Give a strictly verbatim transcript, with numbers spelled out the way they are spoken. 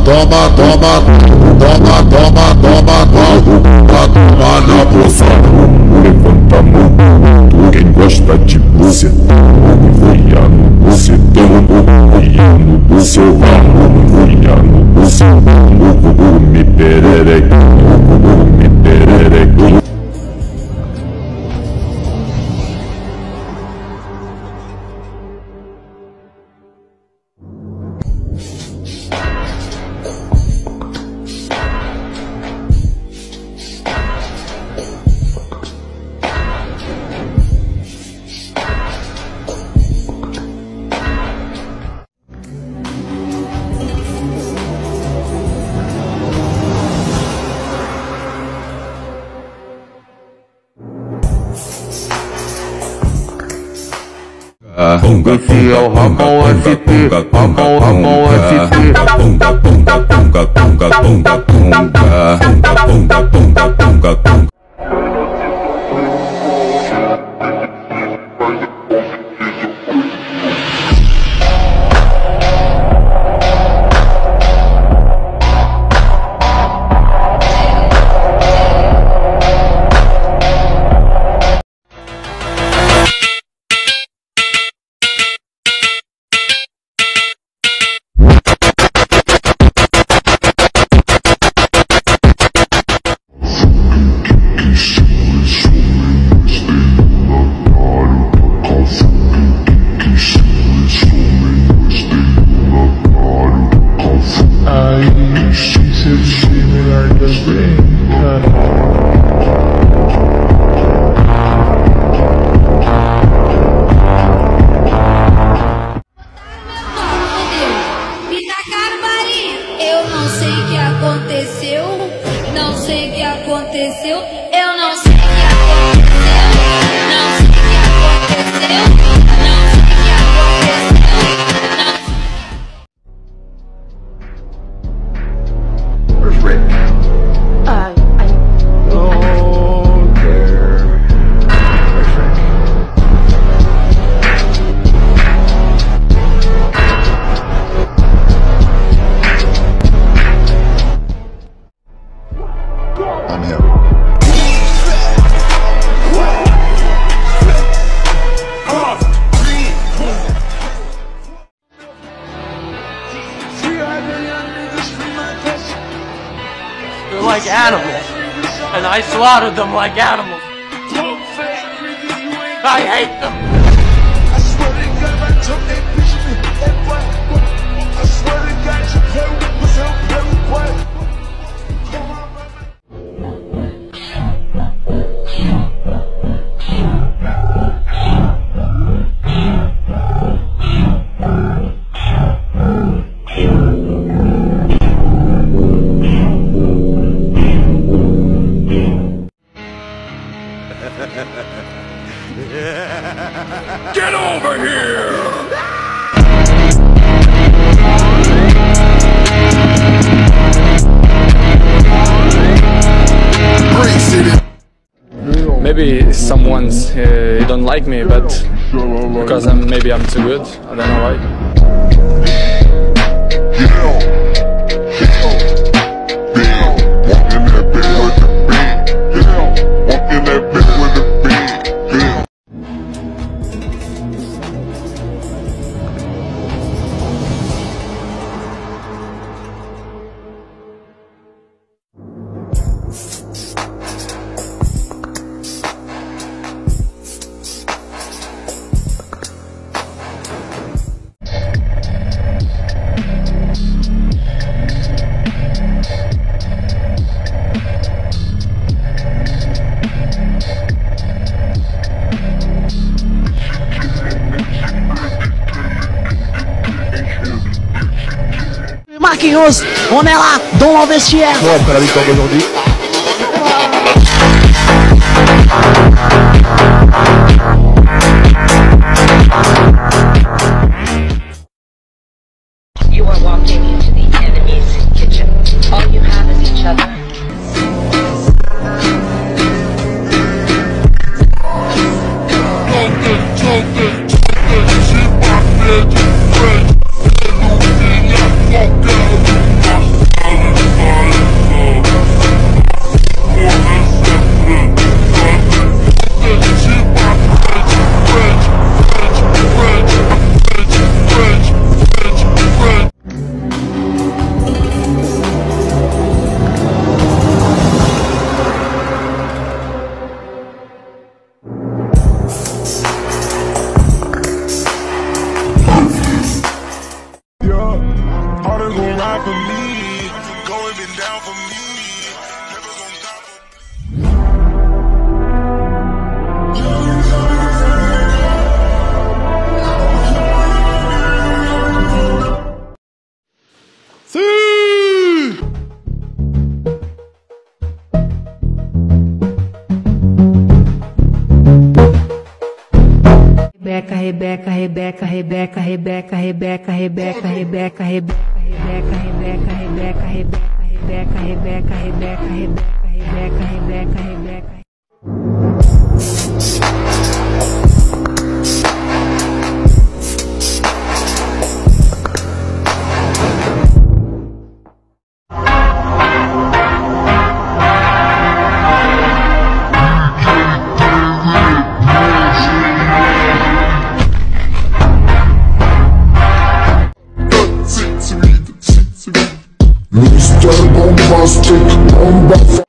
toma, toma, toma, toma, toma, toma, toma na bolsada. Levanta a mão, quem gosta de buceta, voia no bucetão, voia no bucetão, voia no bucetão, me perereque, me perereque. Esse é o Ramon S T, Ramon, Ramon S T. Punga, punga, punga, punga, punga, punga, punga, punga, punga, punga. Aconteceu, não sei o que aconteceu, eu não sei o que aconteceu, não sei o que aconteceu, não sei o que aconteceu, não. Where's Rick? Uh, I... Oh, there. Where's Rick? I'm him. They're like animals, and I slaughtered them like animals. I hate them. I swear to God, I took that picture of me. That boy, I swear to God, you play with myself, play with what? Get over here! Maybe someone's uh, don't like me, but because I'm maybe I'm too good. I don't know why. Marquinhos, on est là, dans le vestiaire. Bon, après la victoire d'aujourd'hui. You are walking into the enemy's kitchen. All you have is each other. Fuck never gon' ride for me. Go and been down for me. Never gon' stop for me. Rebeca, Rebeca, Rebeca, Rebeca, Rebeca, Rebeca, Rebeca, Rebeca, Rebeca, Rebeca, Rebeca, Rebeca, Rebeca, Rebeca, Rebeca, Rebeca, Rebeca, Rebeca, Rebeca. Mister Bombastic, Bombastic.